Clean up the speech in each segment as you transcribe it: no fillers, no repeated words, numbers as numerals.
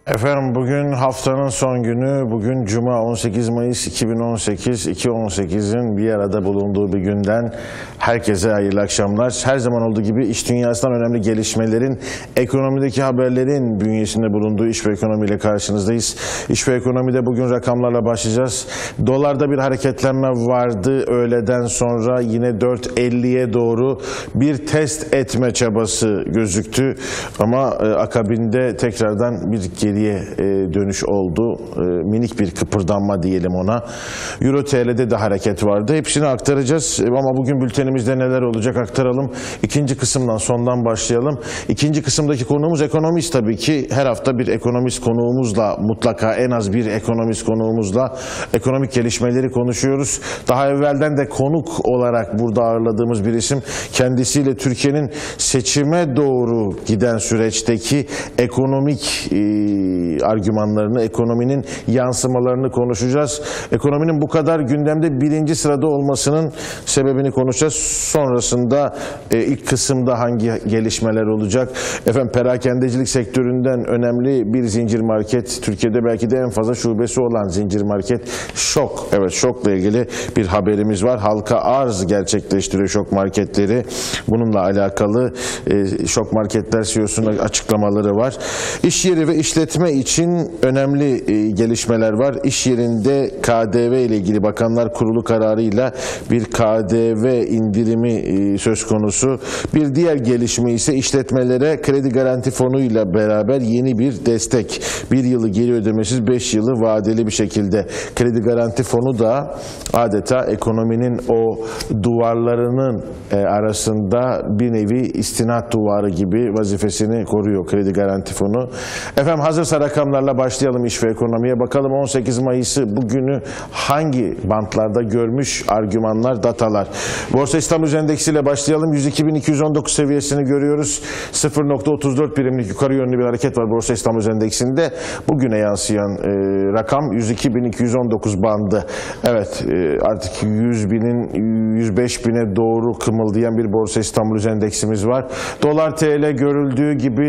Efendim bugün haftanın son günü, bugün Cuma 18 Mayıs 2018, 2.18'in bir arada bulunduğu bir günden herkese hayırlı akşamlar. Her zaman olduğu gibi iş dünyasından önemli gelişmelerin, ekonomideki haberlerin bünyesinde bulunduğu İş ve Ekonomi ile karşınızdayız. İş ve Ekonomi'de bugün rakamlarla başlayacağız. Dolarda bir hareketlenme vardı, öğleden sonra yine 4.50'ye doğru bir test etme çabası gözüktü. Ama akabinde tekrardan bir geriye dönüş oldu. Minik bir kıpırdanma diyelim ona. Euro TL'de de hareket vardı. Hepsini aktaracağız. Ama bugün bültenimizde neler olacak aktaralım. İkinci kısımdan, sondan başlayalım. İkinci kısımdaki konuğumuz ekonomist tabii ki. Her hafta bir ekonomist konuğumuzla, mutlaka en az bir ekonomist konuğumuzla ekonomik gelişmeleri konuşuyoruz. Daha evvelden de konuk olarak burada ağırladığımız bir isim. Kendisiyle Türkiye'nin seçime doğru giden süreçteki ekonomik argümanlarını, ekonominin yansımalarını konuşacağız. Ekonominin bu kadar gündemde birinci sırada olmasının sebebini konuşacağız. Sonrasında ilk kısımda hangi gelişmeler olacak? Efendim perakendecilik sektöründen önemli bir zincir market, Türkiye'de belki de en fazla şubesi olan zincir market Şok. Evet, Şok'la ilgili bir haberimiz var. Halka arz gerçekleştiriyor Şok marketleri. Bununla alakalı Şok Marketler CEO'sunun açıklamaları var. İş yeri ve işletme için önemli gelişmeler var. İş yerinde KDV ile ilgili Bakanlar Kurulu kararıyla bir KDV indirimi söz konusu. Bir diğer gelişme ise işletmelere kredi garanti fonu ile beraber yeni bir destek. 1 yılı geri ödemesiz, 5 yılı vadeli bir şekilde. Kredi garanti fonu da adeta ekonominin o duvarlarının arasında bir nevi istinat duvarı gibi vazifesini koruyor kredi garanti fonu. Efendim hazırsa rakamlarla başlayalım iş ve ekonomiye. Bakalım 18 Mayıs'ı bugünü hangi bantlarda görmüş argümanlar, datalar. Borsa İstanbul Endeksi ile başlayalım. 102.219 seviyesini görüyoruz. 0.34 birimlik yukarı yönlü bir hareket var Borsa İstanbul Endeksinde. Bugüne yansıyan rakam 102.219 bandı. Evet, artık 100.000'in 105.000'e doğru kımıldayan bir Borsa İstanbul Endeksimiz var. Dolar TL görüldüğü gibi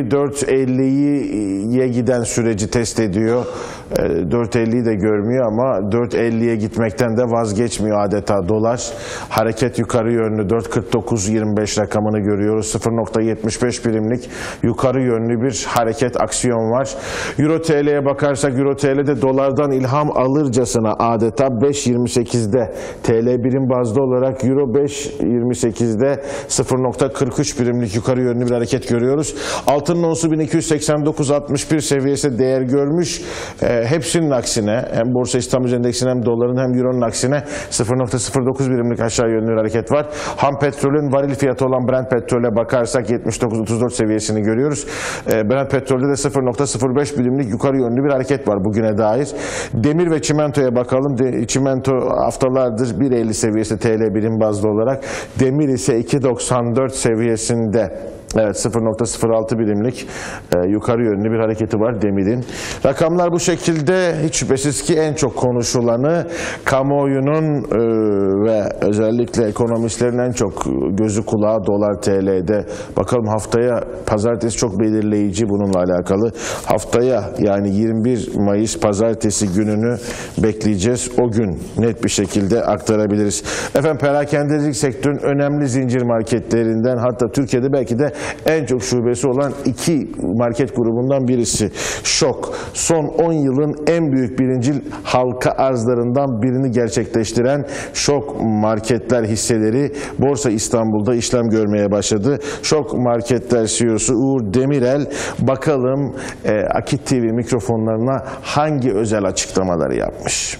4.50'ye giden süreci test ediyor. 4.50'yi de görmüyor ama 4.50'ye gitmekten de vazgeçmiyor adeta dolar. Hareket yukarı yönlü 4.49.25 rakamını görüyoruz. 0.75 birimlik yukarı yönlü bir hareket, aksiyon var. Euro TL'ye bakarsak Euro TL'de dolardan ilham alırcasına adeta 5.28'de TL birim bazlı olarak Euro 5.28'de 0.43 birimlik yukarı yönlü bir hareket görüyoruz. Altının onsu 1289.61 seviyesi değer görmüş. Hepsinin aksine hem Borsa İstanbul Endeksinin hem doların hem euronun aksine 0.09 birimlik aşağı yönlü bir hareket var. Ham petrolün varil fiyatı olan Brent petrole bakarsak 79.34 seviyesini görüyoruz. Brent petrolde de 0.05 birimlik yukarı yönlü bir hareket var bugüne dair. Demir ve çimentoya bakalım. Çimento haftalardır 1.50 seviyesi TL birim bazlı olarak. Demir ise 2.94 seviyesinde. Evet, 0.06 birimlik yukarı yönlü bir hareketi var demirin. Rakamlar bu şekilde. Hiç şüphesiz ki en çok konuşulanı kamuoyunun ve özellikle ekonomistlerin en çok gözü kulağı dolar TL'de. Bakalım haftaya pazartesi çok belirleyici bununla alakalı. Haftaya yani 21 Mayıs pazartesi gününü bekleyeceğiz. O gün net bir şekilde aktarabiliriz. Efendim perakendecilik sektörün önemli zincir marketlerinden, hatta Türkiye'de belki de en çok şubesi olan iki market grubundan birisi Şok. Son 10 yılın en büyük birincil halka arzlarından birini gerçekleştiren Şok Marketler hisseleri Borsa İstanbul'da işlem görmeye başladı. Şok Marketler CEO'su Uğur Demirel bakalım Akit TV mikrofonlarına hangi özel açıklamaları yapmış.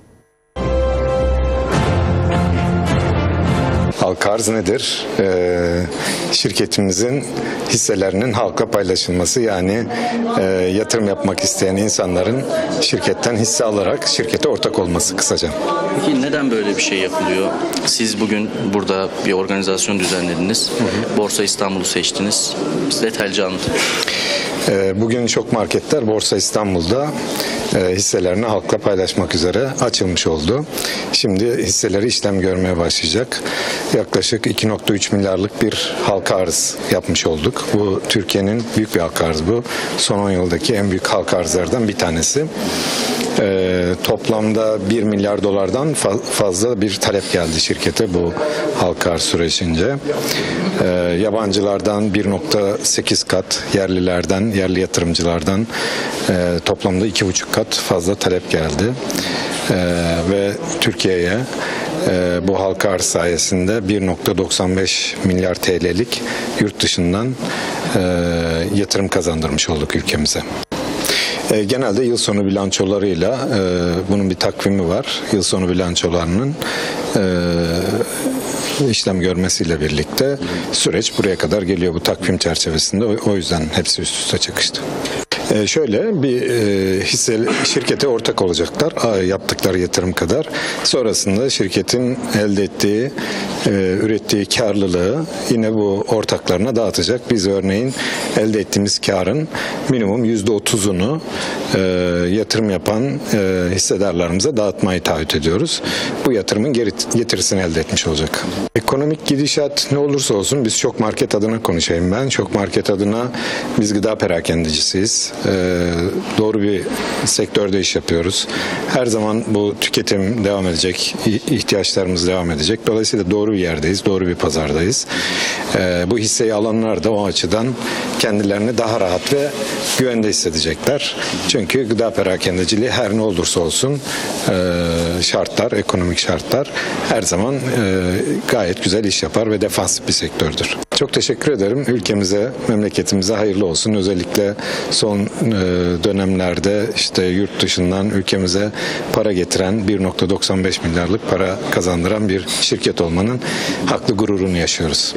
Halka arz nedir? Şirketimizin hisselerinin halka paylaşılması, yani yatırım yapmak isteyen insanların şirketten hisse alarak şirkete ortak olması kısaca. Peki neden böyle bir şey yapılıyor? Siz bugün burada bir organizasyon düzenlediniz. Borsa İstanbul'u seçtiniz. Bize detaylıca anlatın. Bugün Şok Marketler Borsa İstanbul'da hisselerini halkla paylaşmak üzere açılmış oldu. Şimdi hisseleri işlem görmeye başlayacak. Yaklaşık 2,3 milyarlık bir halka arz yapmış olduk. Bu Türkiye'nin büyük bir halka arzı bu. Son 10 yıldaki en büyük halka arzlardan bir tanesi. Toplamda 1 milyar dolardan fazla bir talep geldi şirkete bu halka arz sürecince. Yabancılardan 1,8 kat, yerli yatırımcılardan toplamda 2,5 kat fazla talep geldi. Ve Türkiye'ye bu halka arz sayesinde 1,95 milyar TL'lik yurt dışından yatırım kazandırmış olduk ülkemize. Genelde yıl sonu bilançolarıyla bunun bir takvimi var. Yıl sonu bilançolarının işlem görmesiyle birlikte süreç buraya kadar geliyor bu takvim çerçevesinde. O yüzden hepsi üst üste çıkıştı. Şöyle bir şirkete ortak olacaklar yaptıkları yatırım kadar. Sonrasında şirketin elde ettiği, ürettiği karlılığı yine bu ortaklarına dağıtacak. Biz örneğin elde ettiğimiz karın minimum %30'unu yatırım yapan hissedarlarımıza dağıtmayı taahhüt ediyoruz. Bu yatırımın getirisini elde etmiş olacak. Ekonomik gidişat ne olursa olsun biz Şok Market adına konuşayım ben. Şok Market adına biz gıda perakendecisiyiz. Doğru bir sektörde iş yapıyoruz. Her zaman bu tüketim devam edecek, ihtiyaçlarımız devam edecek. Dolayısıyla doğru bir yerdeyiz, doğru bir pazardayız. Bu hisseyi alanlar da o açıdan kendilerini daha rahat ve güvende hissedecekler. Çünkü gıda perakendeciliği her ne olursa olsun şartlar, ekonomik şartlar her zaman gayet güzel iş yapar ve defansif bir sektördür. Çok teşekkür ederim. Ülkemize, memleketimize hayırlı olsun. Özellikle son dönemlerde işte yurt dışından ülkemize para getiren 1,95 milyarlık para kazandıran bir şirket olmanın haklı gururunu yaşıyoruz.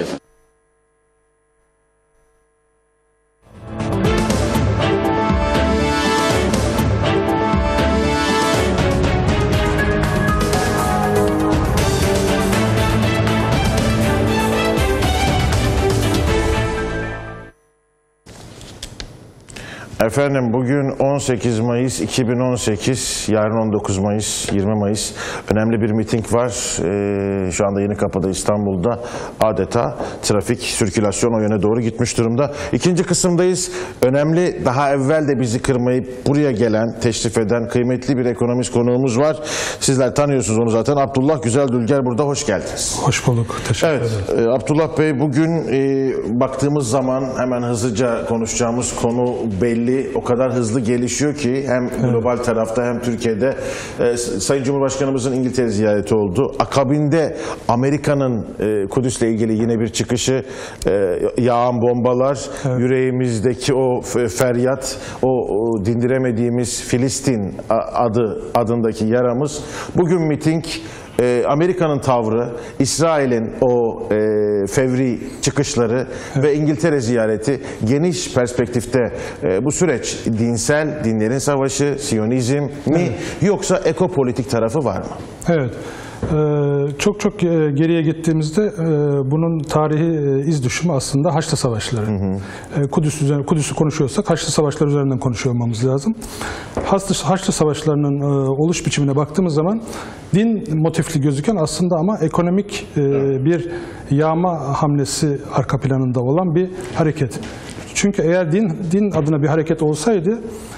Efendim bugün 18 Mayıs 2018, yarın 19 Mayıs, 20 Mayıs önemli bir miting var. Şu anda Yenikapı'da, İstanbul'da adeta trafik, sirkülasyon o yöne doğru gitmiş durumda. İkinci kısımdayız. Önemli, daha evvel de bizi kırmayıp buraya gelen, teşrif eden kıymetli bir ekonomist konuğumuz var. Sizler tanıyorsunuz onu zaten. Abdullah Güzeldülger burada. Hoş geldiniz. Hoş bulduk. Teşekkür ederim. Abdullah Bey, bugün baktığımız zaman hemen hızlıca konuşacağımız konu belli. O kadar hızlı gelişiyor ki hem global tarafta hem Türkiye'de. Sayın Cumhurbaşkanımızın İngiltere ziyareti oldu. Akabinde Amerika'nın Kudüs'le ilgili yine bir çıkışı, yağan bombalar, yüreğimizdeki o feryat, o dindiremediğimiz Filistin adındaki yaramız. Bugün miting, Amerika'nın tavrı, İsrail'in o fevri çıkışları ve İngiltere ziyareti, geniş perspektifte bu süreç dinsel, dinlerin savaşı, Siyonizm mi yoksa ekopolitik tarafı var mı? Evet. Çok geriye gittiğimizde bunun tarihi iz düşümü aslında Haçlı Savaşları. Kudüs'ü konuşuyorsak Haçlı Savaşları üzerinden konuşuyor olmamız lazım. Haçlı Savaşları'nın oluş biçimine baktığımız zaman din motifli gözüken aslında ama ekonomik bir yağma hamlesi arka planında olan bir hareket. Çünkü eğer din adına bir hareket olsaydı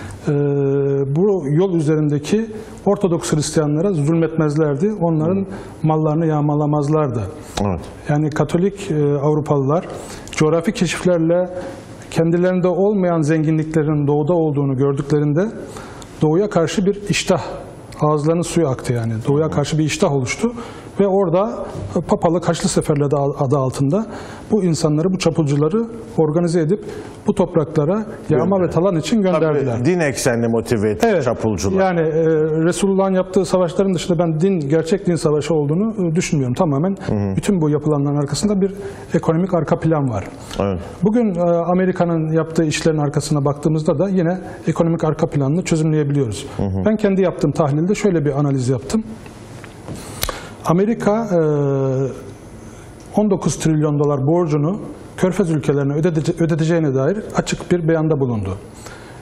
bu yol üzerindeki Ortodoks Hristiyanlara zulmetmezlerdi. Onların mallarını yağmalamazlardı. Evet. Yani Katolik Avrupalılar coğrafi keşiflerle kendilerinde olmayan zenginliklerin doğuda olduğunu gördüklerinde doğuya karşı bir iştah, ağızlarının suyu aktı yani. Doğuya karşı bir iştah oluştu ve orada Papalık Haçlı Seferleri adı altında bu insanları, bu çapulcuları organize edip bu topraklara yağma ve talan için gönderdiler. Tabii, din eksenli motive etti çapulcular. Yani Resulullah'ın yaptığı savaşların dışında ben gerçek din savaşı olduğunu düşünmüyorum. Tamamen bütün bu yapılanların arkasında bir ekonomik arka plan var. Evet. Bugün Amerika'nın yaptığı işlerin arkasına baktığımızda da yine ekonomik arka planını çözümleyebiliyoruz. Ben kendi yaptığım tahlilde şöyle bir analiz yaptım. Amerika 19 trilyon dolar borcunu Körfez ülkelerine ödeteceğine dair açık bir beyanda bulundu.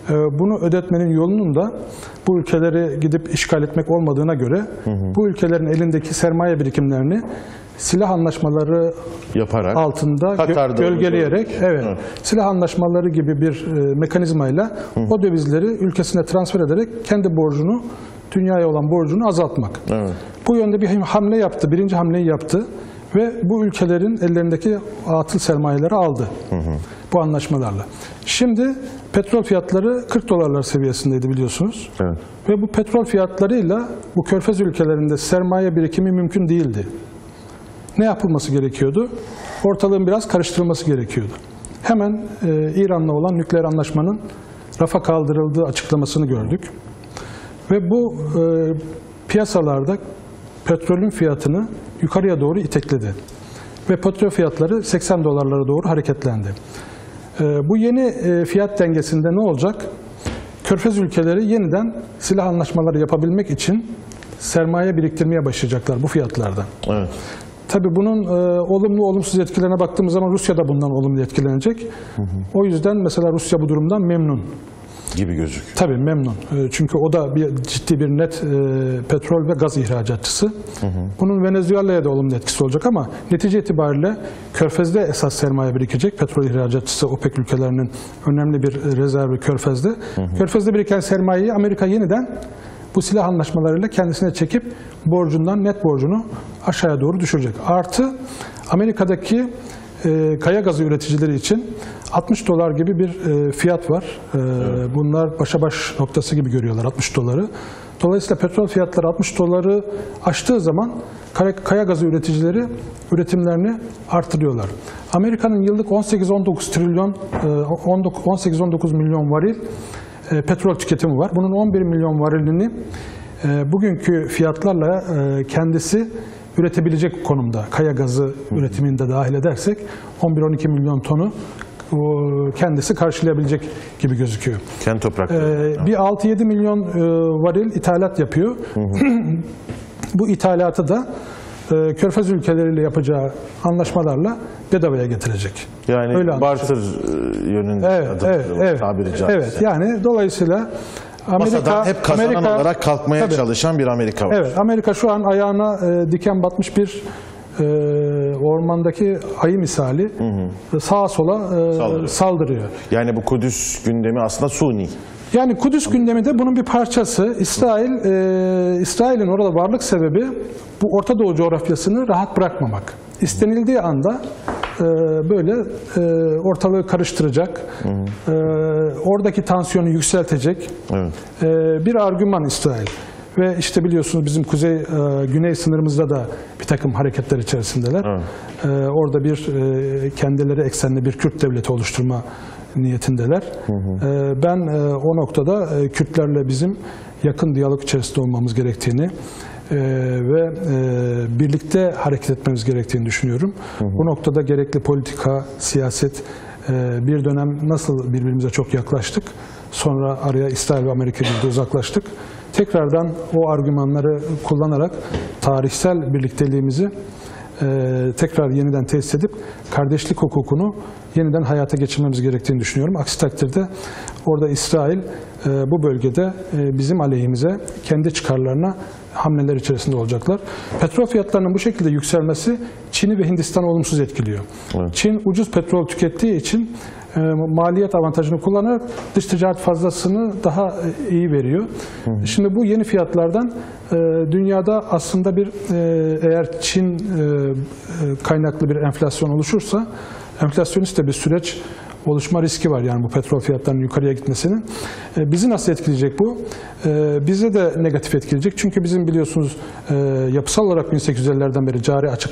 Bunu ödetmenin yolunun da bu ülkeleri gidip işgal etmek olmadığına göre bu ülkelerin elindeki sermaye birikimlerini silah anlaşmaları Yaparak, altında Katar'da gölgeleyerek silah anlaşmaları gibi bir mekanizmayla o dövizleri ülkesine transfer ederek kendi borcunu, dünyaya olan borcunu azaltmak. Evet. Bu yönde bir hamle yaptı. Birinci hamleyi yaptı ve bu ülkelerin ellerindeki atıl sermayeleri aldı bu anlaşmalarla. Şimdi petrol fiyatları 40 dolarlar seviyesindeydi biliyorsunuz. Evet. Ve bu petrol fiyatlarıyla bu körfez ülkelerinde sermaye birikimi mümkün değildi. Ne yapılması gerekiyordu? Ortalığın biraz karıştırılması gerekiyordu. Hemen İran'la olan nükleer anlaşmanın rafa kaldırıldığı açıklamasını gördük. Ve bu piyasalarda petrolün fiyatını yukarıya doğru itekledi. Ve petrol fiyatları 80 dolarlara doğru hareketlendi. Bu yeni fiyat dengesinde ne olacak? Körfez ülkeleri yeniden silah anlaşmaları yapabilmek için sermaye biriktirmeye başlayacaklar bu fiyatlardan. Evet. Tabii bunun olumlu olumsuz etkilerine baktığımız zaman Rusya da bundan olumlu etkilenecek. O yüzden mesela Rusya bu durumdan memnun. Gibi gözüküyor. Tabii memnun. Çünkü o da ciddi bir net petrol ve gaz ihracatçısı. Bunun Venezuela'ya da olumlu etkisi olacak ama netice itibariyle Körfez'de esas sermaye birikecek. Petrol ihracatçısı OPEC ülkelerinin önemli bir rezervi Körfez'de. Körfez'de biriken sermayeyi Amerika yeniden bu silah anlaşmalarıyla kendisine çekip borcundan, net borcunu aşağıya doğru düşürecek. Artı Amerika'daki kaya gazı üreticileri için 60 dolar gibi bir fiyat var. Bunlar başa baş noktası gibi görüyorlar 60 doları. Dolayısıyla petrol fiyatları 60 doları aştığı zaman kaya gazı üreticileri üretimlerini artırıyorlar. Amerika'nın yıllık 18-19 milyon varil petrol tüketimi var. Bunun 11 milyon varilini bugünkü fiyatlarla kendisi üretebilecek konumda. Kaya gazı üretimini de dahil edersek 11-12 milyon tonu kendisi karşılayabilecek gibi gözüküyor. Kendi toprakları. Bir 6-7 milyon varil ithalat yapıyor. Bu ithalatı da Körfez ülkeleriyle yapacağı anlaşmalarla bedavaya getirecek. Yani öyle barter yönünde tabiri caizse. Evet, yani dolayısıyla Masadan hep kazanan olarak kalkmaya tabii, çalışan bir Amerika var. Evet, Amerika şu an ayağına diken batmış bir ormandaki ayı misali sağa sola saldırıyor. Yani bu Kudüs gündemi aslında suni. Yani Kudüs gündemi de bunun bir parçası. İsrail'in orada varlık sebebi bu Orta Doğu coğrafyasını rahat bırakmamak. İstenildiği anda böyle ortalığı karıştıracak, oradaki tansiyonu yükseltecek bir argüman İsrail. Ve işte biliyorsunuz bizim güney sınırımızda da bir takım hareketler içerisindeler. Orada bir kendileri eksenli bir Kürt devleti oluşturma niyetindeler. Ben o noktada Kürtlerle bizim yakın diyalog içerisinde olmamız gerektiğini ve birlikte hareket etmemiz gerektiğini düşünüyorum. Bu noktada gerekli politika, siyaset, bir dönem nasıl birbirimize çok yaklaştık, sonra araya İsrail ve Amerika girdi, uzaklaştık. Tekrardan o argümanları kullanarak tarihsel birlikteliğimizi tekrar yeniden tesis edip kardeşlik hukukunu yeniden hayata geçirmemiz gerektiğini düşünüyorum. Aksi takdirde orada İsrail bu bölgede bizim aleyhimize, kendi çıkarlarına hamleler içerisinde olacaklar. Petrol fiyatlarının bu şekilde yükselmesi Çin'i ve Hindistan'ı olumsuz etkiliyor. Evet. Çin ucuz petrol tükettiği için maliyet avantajını kullanarak dış ticaret fazlasını daha iyi veriyor. Şimdi bu yeni fiyatlardan dünyada aslında eğer Çin kaynaklı bir enflasyon oluşursa enflasyonist de bir süreç oluşma riski var, yani bu petrol fiyatlarının yukarıya gitmesinin. Bizi nasıl etkileyecek bu? Bize de negatif etkileyecek. Çünkü bizim biliyorsunuz yapısal olarak 1850'lerden beri cari açık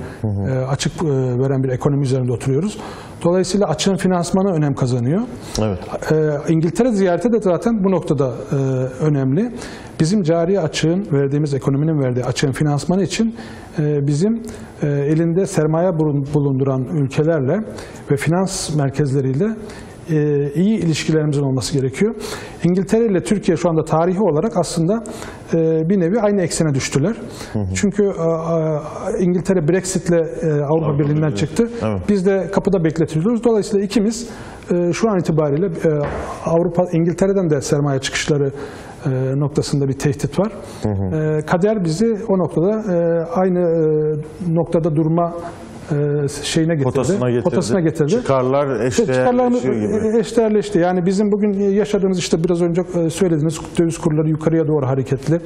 veren bir ekonomi üzerinde oturuyoruz. Dolayısıyla açığın finansmanı önem kazanıyor. Evet. İngiltere ziyareti de zaten bu noktada önemli. Bizim cari açığın, ekonominin verdiği açığın finansmanı için bizim elinde sermaye bulunduran ülkelerle ve finans merkezleriyle iyi ilişkilerimizin olması gerekiyor. İngiltere ile Türkiye şu anda tarihi olarak aslında bir nevi aynı eksene düştüler. Çünkü İngiltere Brexit'le Avrupa Birliği'nden çıktı. Evet. Biz de kapıda bekletiliyoruz. Dolayısıyla ikimiz şu an itibariyle İngiltere'den de sermaye çıkışları noktasında bir tehdit var. Kader bizi o noktada aynı noktada durma şeyine getirdi. Potasına getirdi. Çıkarlar eşdeğerleşti. Yani bizim bugün yaşadığımız işte biraz önce söylediğiniz döviz kurları yukarıya doğru hareketli.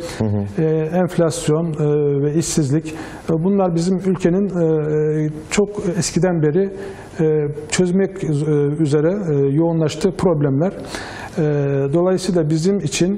Enflasyon ve işsizlik. Bunlar bizim ülkenin çok eskiden beri çözmek üzere yoğunlaştığı problemler. Dolayısıyla bizim için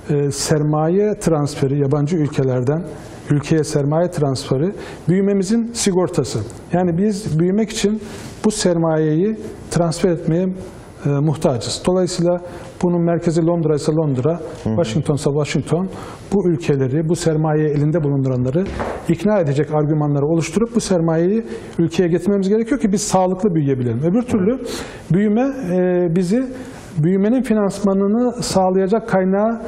sermaye transferi yabancı ülkelerden ülkeye sermaye transferi büyümemizin sigortası. Yani biz büyümek için bu sermayeyi transfer etmeye muhtacız. Dolayısıyla bunun merkezi Londra ise Londra, Washington ise Washington, bu ülkeleri, bu sermayeyi elinde bulunduranları ikna edecek argümanları oluşturup bu sermayeyi ülkeye getirmemiz gerekiyor ki biz sağlıklı büyüyebilelim. Öbür türlü büyüme bizi büyümenin finansmanını sağlayacak kaynağı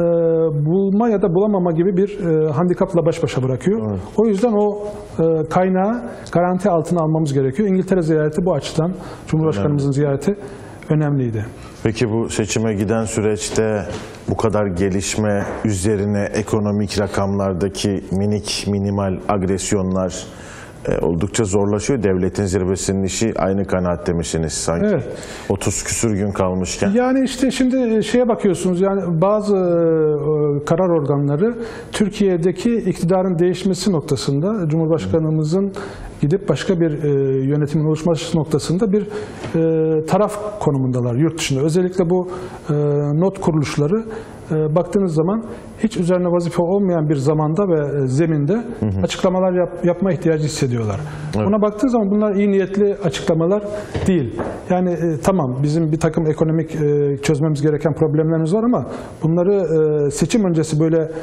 bulma ya da bulamama gibi bir handikapla baş başa bırakıyor. Evet. O yüzden o kaynağı garanti altına almamız gerekiyor. İngiltere ziyareti bu açıdan, Cumhurbaşkanımızın ziyareti önemliydi. Peki bu seçime giden süreçte bu kadar gelişme üzerine ekonomik rakamlardaki minimal agresyonlar oldukça zorlaşıyor. Devletin zirvesinin işi aynı kanaatte misiniz sanki? Evet. 30 küsür gün kalmışken. Yani işte şimdi şeye bakıyorsunuz, yani bazı karar organları Türkiye'deki iktidarın değişmesi noktasında Cumhurbaşkanımızın gidip başka bir yönetimin oluşması noktasında bir taraf konumundalar yurt dışında. Özellikle bu not kuruluşları baktığınız zaman hiç üzerine vazife olmayan bir zamanda ve zeminde açıklamalar yapma ihtiyacı hissediyorlar. Evet. Buna baktığınız zaman bunlar iyi niyetli açıklamalar değil. Yani tamam, bizim bir takım ekonomik çözmemiz gereken problemlerimiz var ama bunları seçim öncesi böyle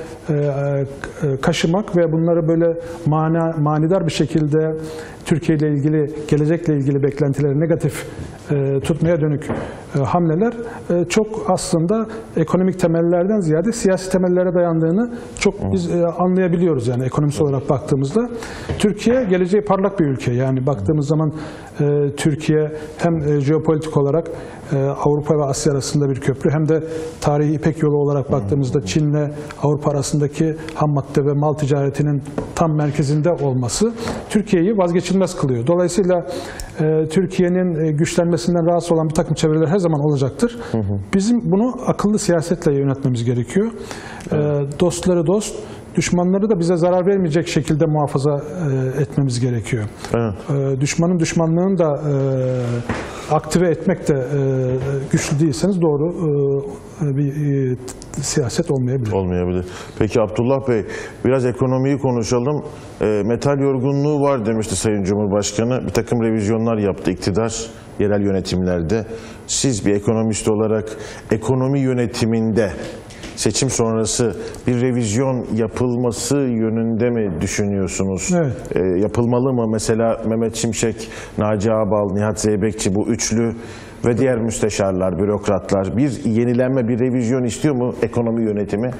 kaşımak ve bunları böyle manidar bir şekilde Türkiye ile ilgili, gelecekle ilgili beklentileri negatif tutmaya dönük hamleler çok aslında ekonomik temellerden ziyade siyasi temellere dayandığını çok biz anlayabiliyoruz yani ekonomisi olarak baktığımızda. Türkiye geleceği parlak bir ülke. Yani baktığımız zaman Türkiye hem jeopolitik olarak Avrupa ve Asya arasında bir köprü, hem de tarihi İpek Yolu olarak baktığımızda Çin'le Avrupa arasındaki ham madde ve mal ticaretinin tam merkezinde olması Türkiye'yi vazgeçilmez kılıyor. Dolayısıyla Türkiye'nin güçlenmesinden rahatsız olan bir takım çevreler her zaman olacaktır. Bizim bunu akıllı siyasetle yönetmemiz gerekiyor. Dostları dost, düşmanları da bize zarar vermeyecek şekilde muhafaza etmemiz gerekiyor. Evet. Düşmanın düşmanlığını da aktive etmek de güçlü değilseniz doğru bir siyaset olmayabilir. Olmayabilir. Peki Abdullah Bey, biraz ekonomiyi konuşalım. Metal yorgunluğu var demişti Sayın Cumhurbaşkanı. Bir takım revizyonlar yaptı iktidar yerel yönetimlerde. Siz bir ekonomist olarak ekonomi yönetiminde seçim sonrası bir revizyon yapılması yönünde mi düşünüyorsunuz? Evet. Yapılmalı mı? Mesela Mehmet Şimşek, Naci Ağbal, Nihat Zeybekçi, bu üçlü ve diğer müsteşarlar, bürokratlar bir yenilenme, bir revizyon istiyor mu ekonomi yönetimi?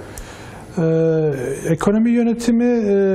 Ekonomi yönetimi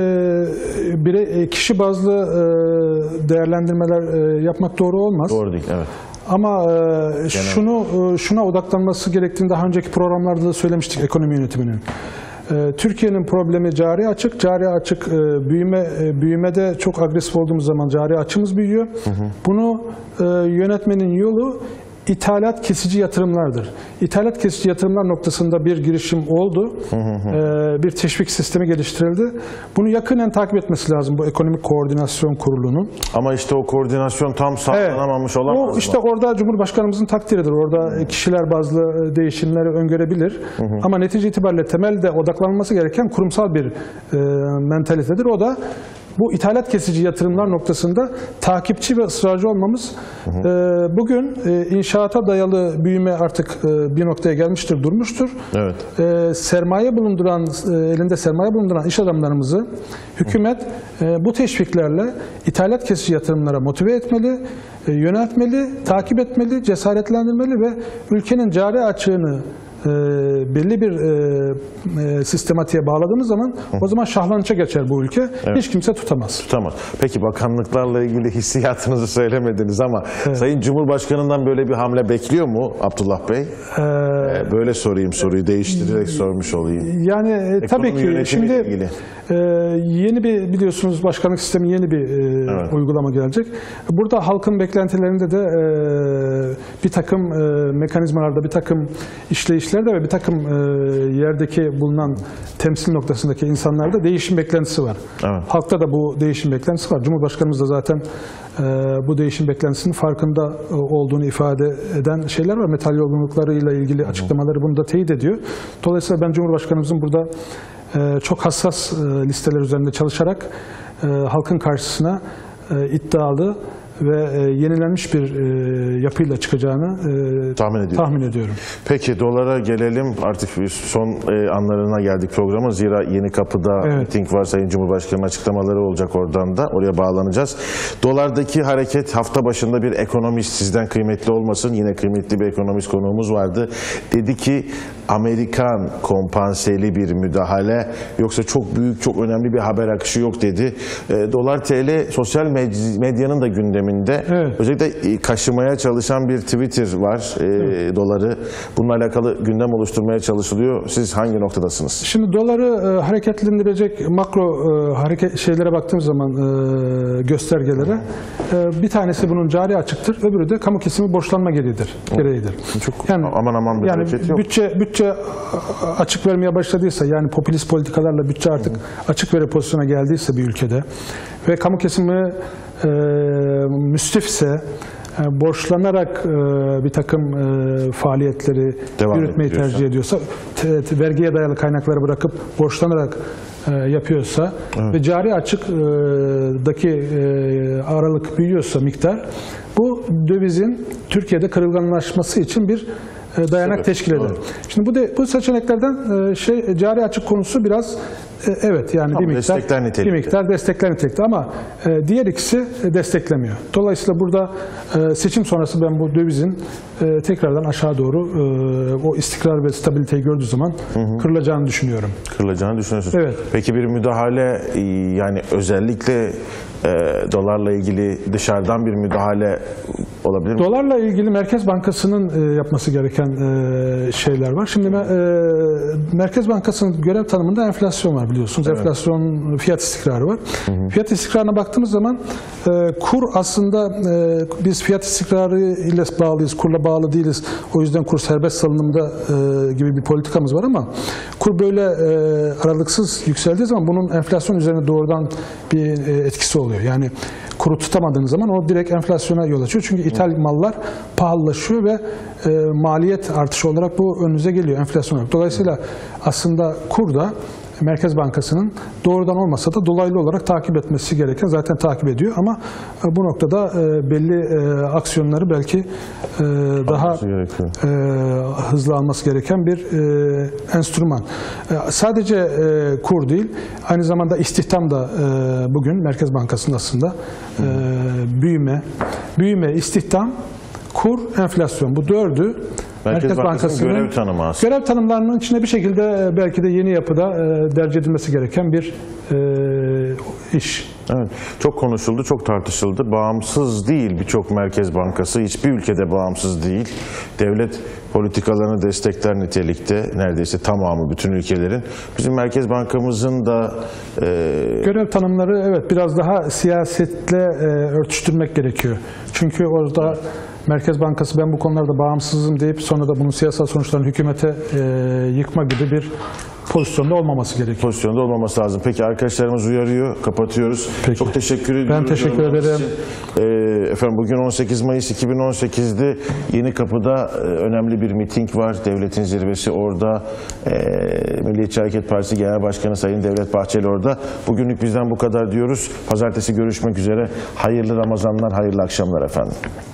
kişi bazlı değerlendirmeler yapmak doğru olmaz. Doğru değil, evet. Ama şuna odaklanması gerektiğini daha önceki programlarda da söylemiştik ekonomi yönetiminin. Türkiye'nin problemi cari açık. Cari açık büyümede çok agresif olduğumuz zaman cari açımız büyüyor. Bunu yönetmenin yolu İthalat kesici yatırımlardır. İthalat kesici yatırımlar noktasında bir girişim oldu. Bir teşvik sistemi geliştirildi. Bunu yakinen takip etmesi lazım bu Ekonomik Koordinasyon Kurulu'nun. Ama işte o koordinasyon tam sağlanamamış olamaz mı? İşte orada Cumhurbaşkanımızın takdiridir. Orada kişiler bazlı değişimleri öngörebilir. Ama netice itibariyle temelde odaklanması gereken kurumsal bir mentalitedir. O da bu ithalat kesici yatırımlar noktasında takipçi ve ısrarcı olmamız. Bugün inşaata dayalı büyüme artık bir noktaya gelmiştir, durmuştur. Evet. Elinde sermaye bulunduran iş adamlarımızı hükümet bu teşviklerle ithalat kesici yatırımlara motive etmeli, yöneltmeli, takip etmeli, cesaretlendirmeli ve ülkenin cari açığını belli bir sistematiğe bağladığınız zaman o zaman şahlanışa geçer bu ülke. Hiç kimse tutamaz. Tutamaz. Peki bakanlıklarla ilgili hissiyatınızı söylemediniz ama Sayın Cumhurbaşkanı'ndan böyle bir hamle bekliyor mu Abdullah Bey? Böyle sorayım, soruyu değiştirerek sormuş olayım. Yani tabii Ekonomi ki şimdi yönetimiyle ilgili. yeni bir biliyorsunuz başkanlık sistemi yeni bir uygulama gelecek. Burada halkın beklentilerinde de bir takım mekanizmalarda, bir takım işleyişlerde ve bir takım yerdeki bulunan temsil noktasındaki insanlarda değişim beklentisi var. Evet. Halkta da bu değişim beklentisi var. Cumhurbaşkanımız da zaten bu değişim beklentisinin farkında olduğunu ifade eden şeyler var. Metal yorgunluklarıyla ilgili açıklamaları bunu da teyit ediyor. Dolayısıyla ben Cumhurbaşkanımızın burada çok hassas listeler üzerinde çalışarak halkın karşısına iddialı ve yenilenmiş bir yapıyla çıkacağını tahmin ediyorum. Peki dolara gelelim. Artık son anlarına geldik programın. Zira Yeni Kapı'da miting var. Sayın Cumhurbaşkanı'nın açıklamaları olacak oradan da. Oraya bağlanacağız. Dolardaki hareket hafta başında bir ekonomist, sizden kıymetli olmasın, yine kıymetli bir ekonomist konuğumuz vardı. Dedi ki Amerikan kompanseli bir müdahale yoksa çok büyük, çok önemli bir haber akışı yok dedi. Dolar TL sosyal medyanın da gündeminde. Evet. Özellikle kaşımaya çalışan bir Twitter var doları. Bununla alakalı gündem oluşturmaya çalışılıyor. Siz hangi noktadasınız? Şimdi doları hareketlendirecek makro şeylere baktığımız zaman göstergelere bir tanesi bunun cari açıktır, öbürü de kamu kesimi borçlanma gereğidir. Çok aman bir hareket yok. Bütçe açık vermeye başladıysa, yani popülist politikalarla bütçe artık açık veri pozisyona geldiyse bir ülkede ve kamu kesimi müstifse, borçlanarak bir takım faaliyetleri yürütmeyi tercih ediyorsa, vergiye dayalı kaynakları bırakıp borçlanarak yapıyorsa ve cari açıktaki aralık büyüyorsa miktar, bu dövizin Türkiye'de kırılganlaşması için bir dayanak teşkil eder. Şimdi bu seçeneklerden cari açık konusu biraz evet, yani bir miktar destekler nitelikte ama diğer ikisi desteklemiyor. Dolayısıyla burada seçim sonrası ben bu dövizin tekrardan aşağı doğru o istikrar ve stabiliteyi gördüğü zaman kırılacağını düşünüyorum. Kırılacağını düşünüyorsunuz. Evet. Peki bir müdahale, yani özellikle dolarla ilgili dışarıdan bir müdahale olabilir mi? Dolarla ilgili Merkez Bankası'nın yapması gereken şeyler var. Şimdi Merkez Bankası'nın görev tanımında enflasyon var biliyorsunuz. Evet. Enflasyon, fiyat istikrarı var. Fiyat istikrarına baktığımız zaman kur aslında biz fiyat istikrarı ile bağlıyız, kurla bağlı değiliz. O yüzden kur serbest salınımda gibi bir politikamız var ama kur böyle aralıksız yükseldiği zaman bunun enflasyon üzerine doğrudan bir etkisi oluyor. Yani kuru tutamadığınız zaman o direkt enflasyona yol açıyor. Çünkü ithal mallar pahalılaşıyor ve maliyet artışı olarak bu önünüze geliyor enflasyon olarak. Dolayısıyla aslında kur da Merkez Bankası'nın doğrudan olmasa da dolaylı olarak takip etmesi gereken, zaten takip ediyor ama bu noktada belli aksiyonları belki daha hızlı alması gereken bir enstrüman. Sadece kur değil, aynı zamanda istihdam da bugün Merkez Bankası'nın aslında büyüme, istihdam, kur, enflasyon, bu dördü Merkez Bankası'nın görev tanımı aslında. Görev tanımlarının içinde bir şekilde belki de yeni yapıda derc edilmesi gereken bir iş. Evet, çok konuşuldu, çok tartışıldı. Bağımsız değil birçok Merkez Bankası, hiçbir ülkede bağımsız değil. Devlet politikalarını destekler nitelikte, neredeyse tamamı bütün ülkelerin. Bizim Merkez Bankamızın da görev tanımları evet biraz daha siyasetle örtüştürmek gerekiyor. Çünkü orada Merkez Bankası ben bu konularda bağımsızım deyip sonra da bunun siyasal sonuçlarını hükümete yıkma gibi bir pozisyonda olmaması gerekiyor. Pozisyonda olmaması lazım. Peki arkadaşlarımız uyarıyor. Kapatıyoruz. Peki. Çok teşekkür ediyorum. Ben teşekkür ederim. Efendim bugün 18 Mayıs 2018'de Yeni Kapı'da önemli bir miting var. Devletin zirvesi orada. Milliyetçi Hareket Partisi Genel Başkanı Sayın Devlet Bahçeli orada. Bugünlük bizden bu kadar diyoruz. Pazartesi görüşmek üzere. Hayırlı Ramazanlar, hayırlı akşamlar efendim.